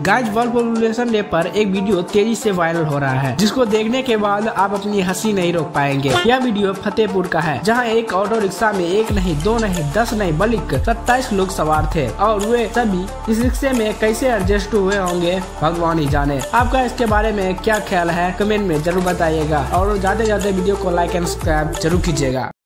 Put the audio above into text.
Guys world population day पर एक video तेजी से वायरल हो रहा है, जिसको देखने के बाद आप अपनी हंसी नहीं रोक पाएंगे। यह वीडियो फतेहपुर का है, जहां एक ऑटो रिक्शा में 1 नहीं 2 नहीं 10 नहीं बल्कि 27 लोग सवार थे और वे सभी इस रिक्शे में कैसे एडजस्ट हुए होंगे भगवान ही जाने। आपका इसके बारे में क्या ख्याल है कमेंट में जरूर बताइएगा और जाते जाते वीडियो को लाइक एंड सब्सक्राइब जरूर कीजिएगा।